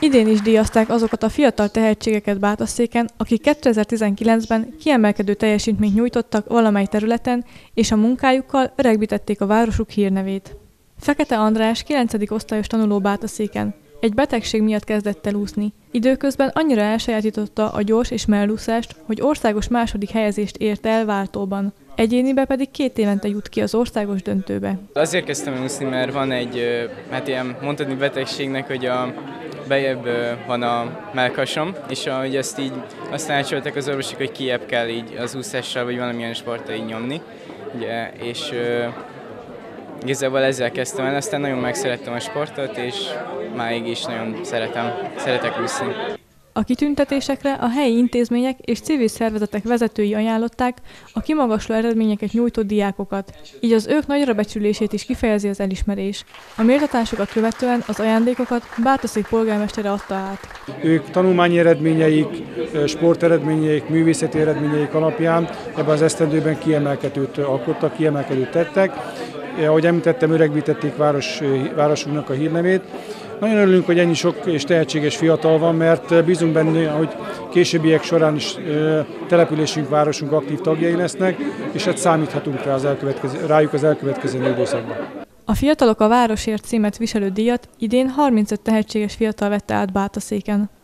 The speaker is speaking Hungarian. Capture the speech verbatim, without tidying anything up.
Idén is díjazták azokat a fiatal tehetségeket Bátaszéken, akik kétezer-tizenkilencben kiemelkedő teljesítményt nyújtottak valamely területen, és a munkájukkal öregbítették a városuk hírnevét. Fekete András kilencedik osztályos tanuló Bátaszéken. Egy betegség miatt kezdett el úszni. Időközben annyira elsajátította a gyors és mellúszást, hogy országos második helyezést ért el váltóban. Egyénibe pedig két évente jut ki az országos döntőbe. Azért kezdtem el úszni, mert van egy, hát ilyen mondhatni betegségnek, hogy a bejebb van a mellkasom, és ahogy ezt így azt tanácsolták az orvosok, hogy kijebb kell így az úszással, vagy valamilyen sporttal így nyomni. Ugye, és igazából ezzel kezdtem el, aztán nagyon megszerettem a sportot, és máig is nagyon szeretem, szeretek úszni. A kitüntetésekre a helyi intézmények és civil szervezetek vezetői ajánlották a kimagasló eredményeket nyújtó diákokat, így az ők nagyra becsülését is kifejezi az elismerés. A méltatásokat követően az ajándékokat Bátaszék polgármestere adta át. Ők tanulmányi eredményeik, sporteredményeik, művészeti eredményeik alapján ebben az esztendőben kiemelkedőt alkottak, kiemelkedőt tettek. Ahogy említettem, öregbítették város, városunknak a hírnevét. Nagyon örülünk, hogy ennyi sok és tehetséges fiatal van, mert bízunk benne, hogy későbbiek során is településünk, városunk aktív tagjai lesznek, és hát számíthatunk rá az elkövetkező, rájuk az elkövetkező időszakban. A Fiatalok a Városért címet viselő díjat idén harmincöt tehetséges fiatal vette át Bátaszéken.